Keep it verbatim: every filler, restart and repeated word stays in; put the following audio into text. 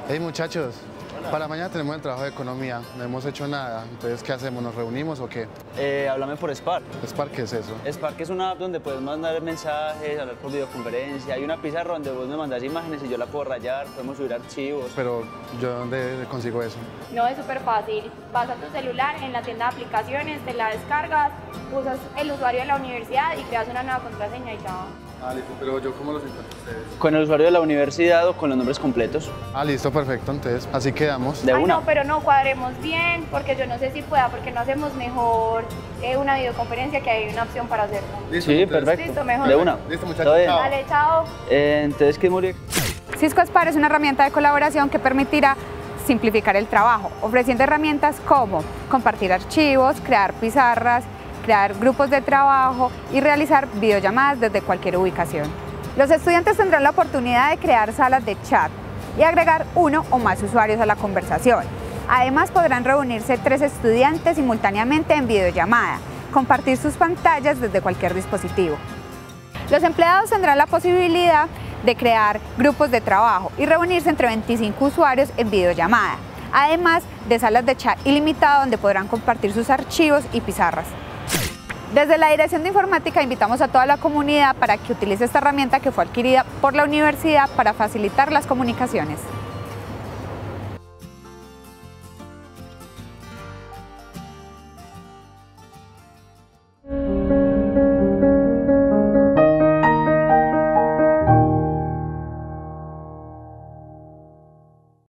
Hey muchachos, para mañana tenemos el trabajo de economía, no hemos hecho nada, entonces ¿qué hacemos? ¿Nos reunimos o qué? Eh, háblame por Spark. ¿Spark qué es eso? Spark es una app donde puedes mandar mensajes, hablar por videoconferencia. Hay una pizarra donde vos me mandas imágenes y yo la puedo rayar, podemos subir archivos. Pero ¿yo dónde consigo eso? No, es súper fácil. Vas a tu celular, en la tienda de aplicaciones, te la descargas, usas el usuario de la universidad y creas una nueva contraseña y ya. Ah, listo, pero ¿yo cómo los encuentro ustedes? Con el usuario de la universidad o con los nombres completos. Ah, listo, perfecto, entonces así quedamos. De Ay, una. no, pero no cuadremos bien, porque yo no sé si pueda, porque no hacemos mejor eh, una videoconferencia, que hay una opción para hacerlo. Listo, Sí, entonces. perfecto. Listo, mejor. De una. Listo, Todo muchachos, bien. chao. Dale, chao. Eh, entonces, ¿qué, Muri? Cisco Spark es una herramienta de colaboración que permitirá simplificar el trabajo, ofreciendo herramientas como compartir archivos, crear pizarras, crear grupos de trabajo y realizar videollamadas desde cualquier ubicación. Los estudiantes tendrán la oportunidad de crear salas de chat y agregar uno o más usuarios a la conversación. Además, podrán reunirse tres estudiantes simultáneamente en videollamada, compartir sus pantallas desde cualquier dispositivo. Los empleados tendrán la posibilidad de crear grupos de trabajo y reunirse entre veinticinco usuarios en videollamada, además de salas de chat ilimitada donde podrán compartir sus archivos y pizarras. Desde la Dirección de Informática invitamos a toda la comunidad para que utilice esta herramienta que fue adquirida por la universidad para facilitar las comunicaciones.